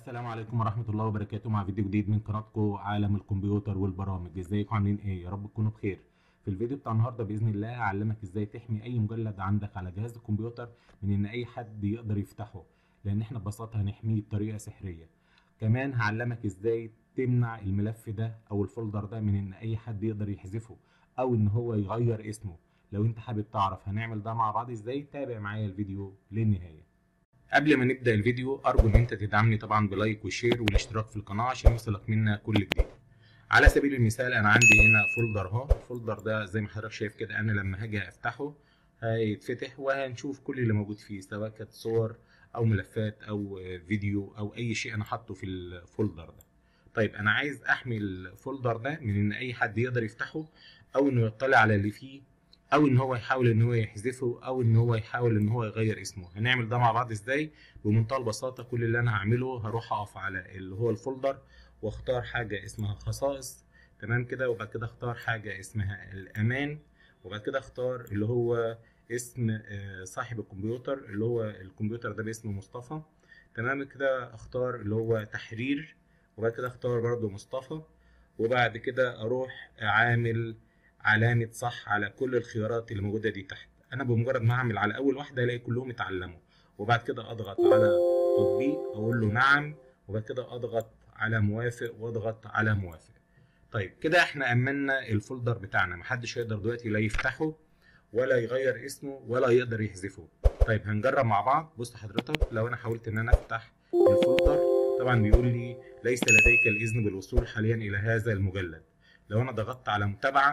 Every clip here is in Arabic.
السلام عليكم ورحمة الله وبركاته، مع فيديو جديد من قناتكم عالم الكمبيوتر والبرامج. ازيكم عاملين ايه؟ يا رب تكونوا بخير. في الفيديو بتاع النهارده باذن الله هعلمك ازاي تحمي اي مجلد عندك على جهاز الكمبيوتر من ان اي حد يقدر يفتحه، لان احنا ببساطه هنحميه بطريقه سحريه. كمان هعلمك ازاي تمنع الملف ده او الفولدر ده من ان اي حد يقدر يحذفه او ان هو يغير اسمه. لو انت حابب تعرف هنعمل ده مع بعض ازاي، تابع معايا الفيديو للنهايه. قبل ما نبدأ الفيديو أرجو إن أنت تدعمني طبعا بلايك وشير والاشتراك في القناة عشان يوصلك منا كل جديد. على سبيل المثال أنا عندي هنا فولدر أهو، الفولدر ده زي ما حضرتك شايف كده أنا لما هاجي أفتحه هيتفتح وهنشوف كل اللي موجود فيه، سواء كانت صور أو ملفات أو فيديو أو أي شيء أنا حاطه في الفولدر ده. طيب أنا عايز أحمي الفولدر ده من إن أي حد يقدر يفتحه أو إنه يطلع على اللي فيه او ان هو يحاول ان هو يحذفه او ان هو يحاول ان هو يغير اسمه. هنعمل ده مع بعض ازاي؟ بمنتهى البساطه. كل اللي انا هعمله هروح اقف على اللي هو الفولدر واختار حاجه اسمها خصائص، تمام كده، وبعد كده اختار حاجه اسمها الامان، وبعد كده اختار اللي هو اسم صاحب الكمبيوتر، اللي هو الكمبيوتر ده باسم مصطفى، تمام كده. اختار اللي هو تحرير، وبعد كده اختار برضو مصطفى، وبعد كده اروح عامل علامة صح على كل الخيارات اللي موجودة دي تحت. أنا بمجرد ما أعمل على أول واحدة ألاقي كلهم اتعلموا، وبعد كده أضغط على تطبيق أقول له نعم، وبعد كده أضغط على موافق وأضغط على موافق. طيب كده إحنا أمنا الفولدر بتاعنا، محدش هيقدر دلوقتي لا يفتحه ولا يغير اسمه ولا يقدر يحذفه. طيب هنجرب مع بعض. بص حضرتك، لو أنا حاولت إن أنا أفتح الفولدر طبعا بيقول لي ليس لديك الإذن بالوصول حاليا إلى هذا المجلد. لو أنا ضغطت على متابعة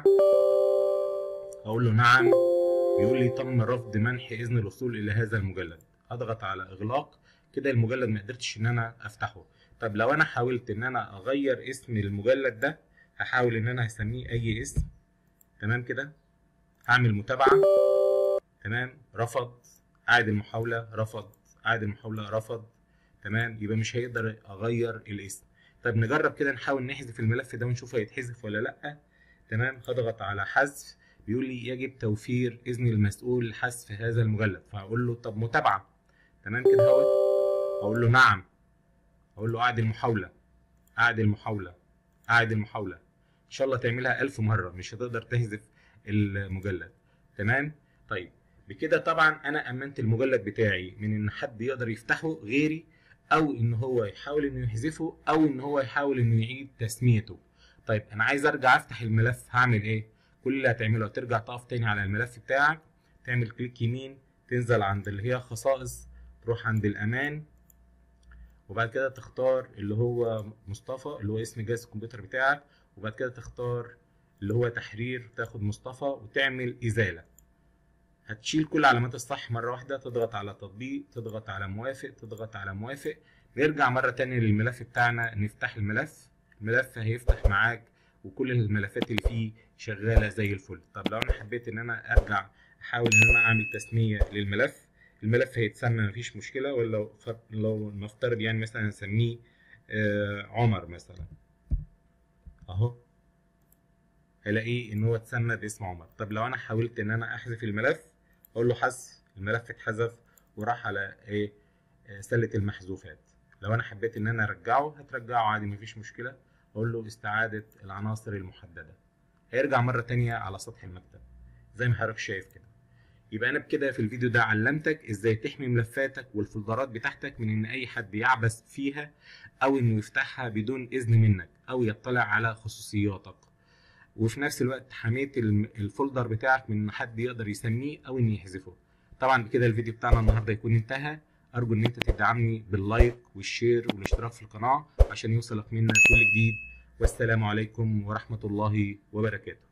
اقول له نعم، بيقول لي تم رفض منح اذن الوصول الى هذا المجلد. اضغط على اغلاق، كده المجلد ما قدرتش ان انا افتحه. طب لو انا حاولت ان انا اغير اسم المجلد ده، هحاول ان انا هسميه اي اسم، تمام كده، هعمل متابعة، تمام، رفض، اعد المحاولة، رفض، اعد المحاولة، رفض، تمام، يبقى مش هيقدر اغير الاسم. طب نجرب كده نحاول نحذف الملف ده ونشوف هيتحذف ولا لا. تمام، هضغط على حذف، بيقول لي يجب توفير اذن المسؤول لحذف هذا المجلد، فهقول له طب متابعه، تمام كده اهوت، اقول له نعم، اقول له اعد المحاوله، اعد المحاوله، اعد المحاوله. ان شاء الله تعملها 1000 مره مش هتقدر تحذف المجلد، تمام. طيب بكده طبعا انا امنت المجلد بتاعي من ان حد يقدر يفتحه غيري، او ان هو يحاول انه يحذفه، او ان هو يحاول انه يعيد تسميته. طيب انا عايز ارجع افتح الملف، هعمل ايه؟ كل اللي هتعمله هترجع تقف تاني على الملف بتاعك، تعمل كليك يمين، تنزل عند اللي هي خصائص، تروح عند الامان، وبعد كده تختار اللي هو مصطفى اللي هو اسم جهاز الكمبيوتر بتاعك، وبعد كده تختار اللي هو تحرير، تاخد مصطفى وتعمل ازالة. هتشيل كل علامات الصح مرة واحدة، تضغط على تطبيق، تضغط على موافق، تضغط على موافق. نرجع مرة تانية للملف بتاعنا، نفتح الملف هيفتح معاك وكل الملفات اللي فيه شغالة زي الفل. طب لو انا حبيت ان انا ارجع احاول ان انا اعمل تسمية للملف، الملف هيتسمى مفيش مشكلة. ولا لو نفترض يعني مثلا نسميه عمر مثلا، اهو هلاقيه ان هو اتسمى باسم عمر. طب لو انا حاولت ان انا احذف الملف، اقول له حذف، الملف اتحذف وراح على ايه؟ سلة المحذوفات. لو انا حبيت ان انا ارجعه هترجعه عادي مفيش مشكلة، اقول له استعادة العناصر المحددة، هيرجع مرة تانية على سطح المكتب زي ما حضرتك شايف كده. يبقى انا بكده في الفيديو ده علمتك ازاي تحمي ملفاتك والفولدرات بتاعتك من ان اي حد يعبث فيها او انه يفتحها بدون اذن منك او يطلع على خصوصياتك، وفي نفس الوقت حميت الفولدر بتاعك من ان حد يقدر يسميه او ان يحذفه. طبعا بكده الفيديو بتاعنا النهارده يكون انتهى. ارجو ان انت تدعمني باللايك والشير والاشتراك في القناه عشان يوصلك منا كل جديد. والسلام عليكم ورحمه الله وبركاته.